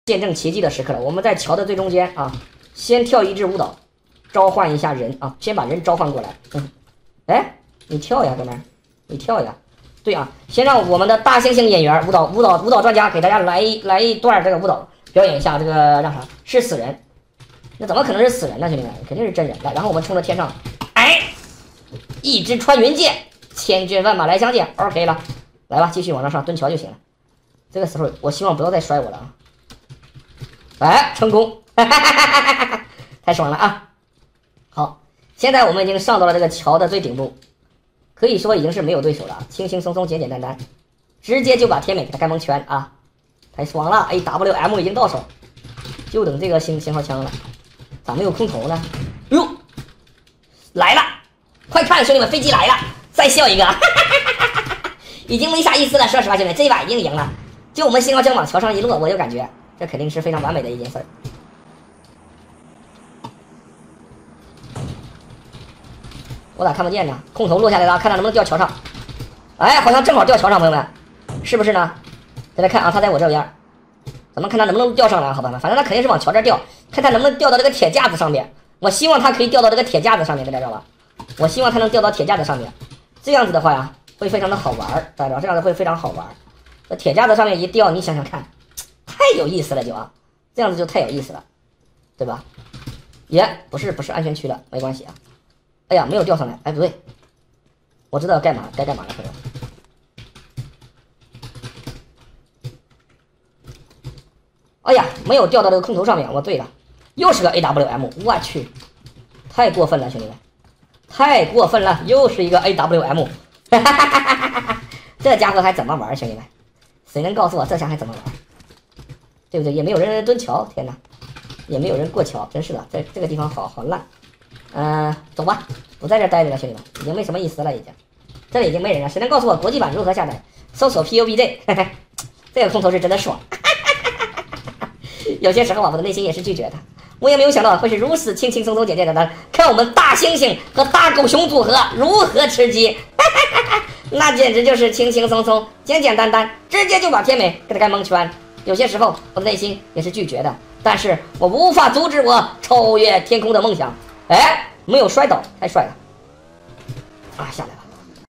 见证奇迹的时刻了。我们在桥的最中间啊，先跳一支舞蹈，召唤一下人啊，先把人召唤过来。哎，你跳呀，哥们儿，你跳呀。对啊，先让我们的大猩猩演员、舞蹈专家给大家来一段这个舞蹈，表演一下这个让啥？是死人？那怎么可能是死人呢，兄弟们？肯定是真人。来，然后我们冲着天上，哎，一支穿云箭，千军万马来相见。OK 了，来吧，继续往上蹲桥就行了。这个时候，我希望不要再摔我了啊！哎，成功，太爽了啊！好，现在我们已经上到了这个桥的最顶部，可以说已经是没有对手了，轻轻松松、简简单单，直接就把天美给他干蒙圈啊！太爽了 ！AWM 已经到手，就等这个信号枪了。咋没有空投呢？哟，来了！快看，兄弟们，飞机来了！再笑一个，已经没啥意思了。说实话，兄弟们，这一把已经赢了。就我们信号枪往桥上一落，我就感觉这肯定是非常完美的一件事儿。我咋看不见呢？空投落下来了，看他能不能掉桥上。哎，好像正好掉桥上，朋友们，是不是呢？再来看啊，他在我这边，咱们看他能不能掉上来，好吧？反正他肯定是往桥这掉，看他能不能掉到这个铁架子上面。我希望他可以掉到这个铁架子上面，大家知道吧？我希望他能掉到铁架子上面，这样子的话呀，会非常的好玩，大家知道，这样子会非常好玩。这铁架子上面一掉，你想想看，太有意思了就啊，这样子就太有意思了，对吧？也不是安全区了，没关系啊。哎呀，没有掉上来，哎不对，我知道该干嘛了，朋友。哎呀，没有掉到这个空投上面，我对了，又是个 AWM， 我去，太过分了，兄弟们，太过分了，又是一个 AWM， 这家伙还怎么玩，兄弟们？谁能告诉我这下还怎么玩？对不对？也没有人蹲桥，天哪，也没有人过桥，真是的，这个地方好烂。走吧，不在这待着了，兄弟们，已经没什么意思了，已经，这里已经没人了。谁能告诉我国际版如何下载？搜索 PUBG， 这个空投是真的爽。有些时候啊，我的内心也是拒绝的，我也没有想到会是如此轻轻松松、简简单单。看我们大猩猩和大狗熊组合如何吃鸡。那简直就是轻轻松松、简简单单，直接就把天美给他干蒙圈。有些时候我的内心也是拒绝的，但是我无法阻止我超越天空的梦想。哎，没有摔倒，太帅了！啊，下来吧。